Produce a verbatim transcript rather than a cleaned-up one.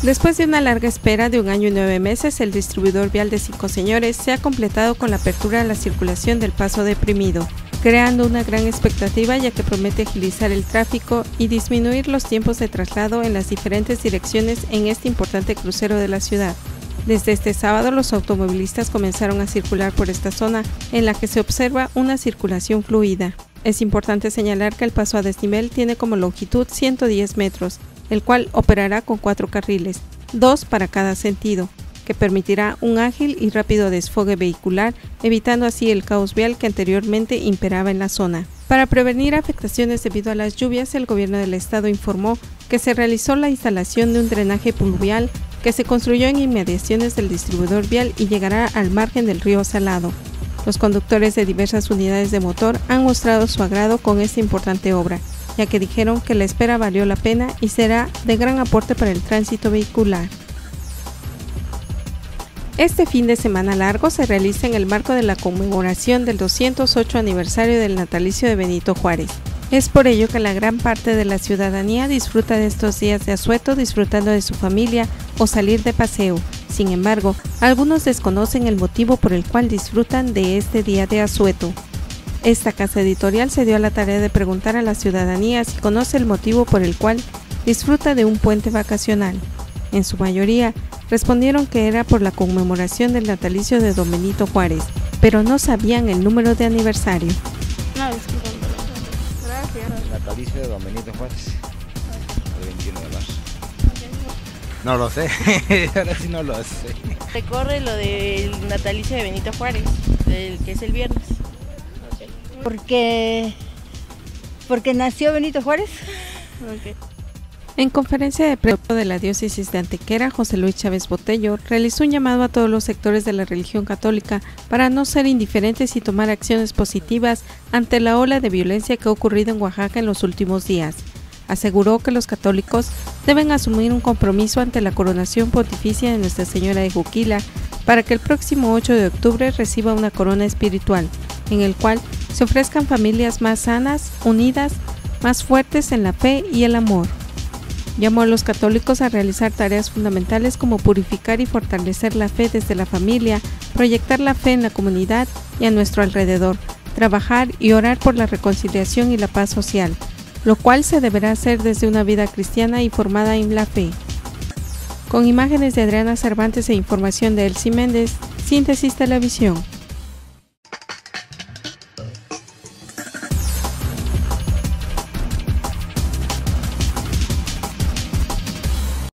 Después de una larga espera de un año y nueve meses, el distribuidor vial de Cinco Señores se ha completado con la apertura de la circulación del paso deprimido, creando una gran expectativa ya que promete agilizar el tráfico y disminuir los tiempos de traslado en las diferentes direcciones en este importante crucero de la ciudad. Desde este sábado, los automovilistas comenzaron a circular por esta zona, en la que se observa una circulación fluida. Es importante señalar que el paso a desnivel tiene como longitud ciento diez metros, el cual operará con cuatro carriles, dos para cada sentido, que permitirá un ágil y rápido desfogue vehicular, evitando así el caos vial que anteriormente imperaba en la zona. Para prevenir afectaciones debido a las lluvias, el gobierno del estado informó que se realizó la instalación de un drenaje pluvial que se construyó en inmediaciones del distribuidor vial y llegará al margen del río Salado. Los conductores de diversas unidades de motor han mostrado su agrado con esta importante obra, ya que dijeron que la espera valió la pena y será de gran aporte para el tránsito vehicular. Este fin de semana largo se realiza en el marco de la conmemoración del doscientos ocho aniversario del natalicio de Benito Juárez. Es por ello que la gran parte de la ciudadanía disfruta de estos días de asueto disfrutando de su familia o salir de paseo. Sin embargo, algunos desconocen el motivo por el cual disfrutan de este día de asueto. Esta casa editorial se dio a la tarea de preguntar a la ciudadanía si conoce el motivo por el cual disfruta de un puente vacacional. En su mayoría, respondieron que era por la conmemoración del natalicio de don Benito Juárez, pero no sabían el número de aniversario. No, disculpen. Gracias. El natalicio de don Benito Juárez, el veintiuno de marzo. No lo sé, ahora sí no lo sé. Recorre lo del natalicio de Benito Juárez, el, que es el viernes. Okay. Porque, porque nació Benito Juárez. Okay. En conferencia de prensa de la diócesis de Antequera, José Luis Chávez Botello realizó un llamado a todos los sectores de la religión católica para no ser indiferentes y tomar acciones positivas ante la ola de violencia que ha ocurrido en Oaxaca en los últimos días. Aseguró que los católicos deben asumir un compromiso ante la coronación pontificia de Nuestra Señora de Juquila para que el próximo ocho de octubre reciba una corona espiritual, en el cual se ofrezcan familias más sanas, unidas, más fuertes en la fe y el amor. Llamó a los católicos a realizar tareas fundamentales como purificar y fortalecer la fe desde la familia, proyectar la fe en la comunidad y a nuestro alrededor, trabajar y orar por la reconciliación y la paz social, lo cual se deberá hacer desde una vida cristiana y formada en la fe. Con imágenes de Adriana Cervantes e información de Elsie Méndez, Síntesis Televisión.